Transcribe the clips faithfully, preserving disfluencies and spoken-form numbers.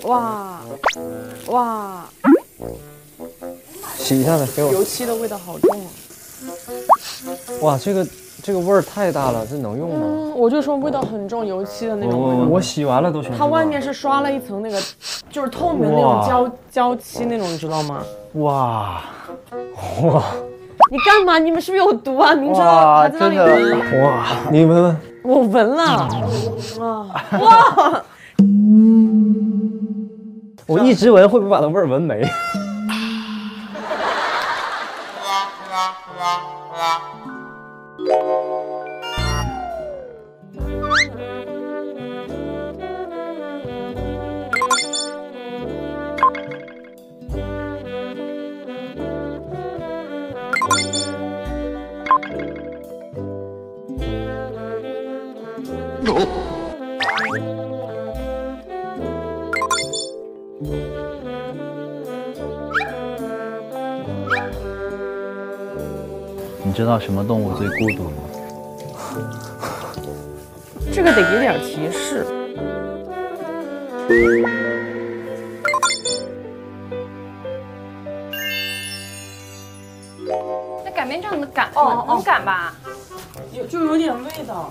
哇哇！ 洗一下呗，给我。 油漆的味道好重啊！ 哇，这个这个味儿太大了，这能用吗？ 嗯，我就说味道很重，油漆的那种味道。 我洗完了都全。 它外面是刷了一层那个，就是透明的那种胶胶漆那种，你知道吗？ 哇哇！ 你干嘛？你们是不是有毒啊？明知道哇， 它在那里闻。哇，你闻闻。 我闻了。哇哇！ 我一直闻，会不会把它味儿闻没？ 你知道什么动物最孤独吗？ 这个得给点提示。 那擀面杖能擀哦，能擀吧？ 有就有点味道。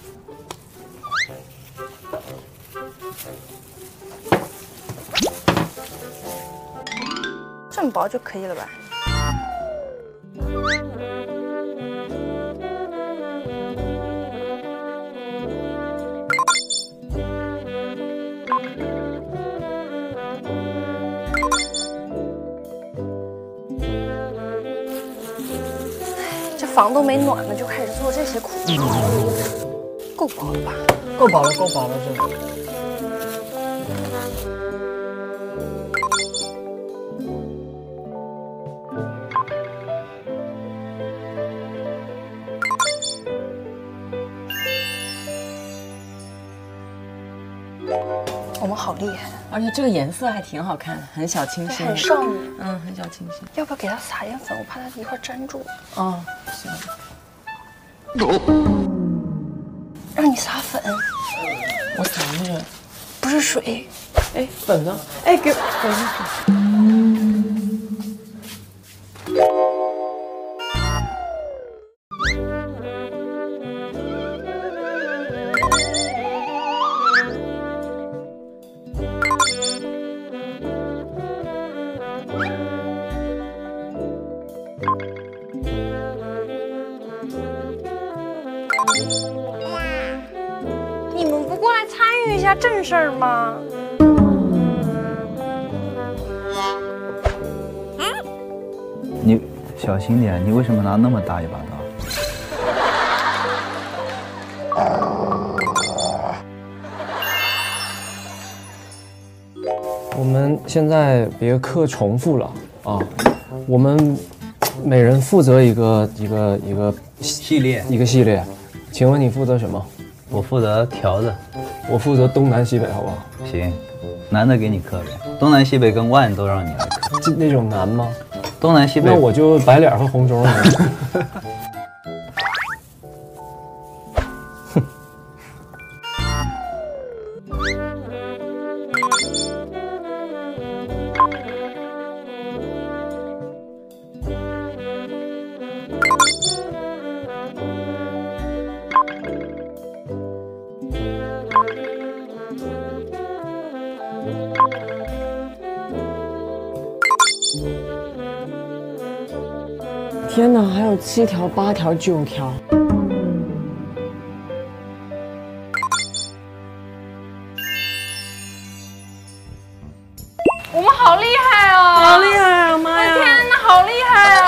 这么薄就可以了吧？这房都没暖呢，就开始做这些苦力，够薄了吧？ 够饱了，够饱了，这个。 我们好厉害， 而且这个颜色还挺好看，很小清新， 很少女。 嗯，很小清新。 要不要给它撒点粉？我怕它一会儿粘住。 哦，行。 让你撒粉。 我撒那个不是水。 哎，粉呢？哎，给粉水。 你们不过来参与一下正事儿吗？ 你小心点，你为什么拿那么大一把刀？ 我们现在别课重复了啊，我们每人负责一个一个一个系列， 一个系列。请问你负责什么？ 我负责条子， 我负责东南西北，好不好？ 行，男的给你刻呗，东南西北跟万都让你来刻。 这那种难吗？ 东南西北， 那我就白脸和红中了。天哪，还有七条、八条、九条。 我们好厉害哦！ 好厉害啊！妈呀！ 天哪，好厉害啊！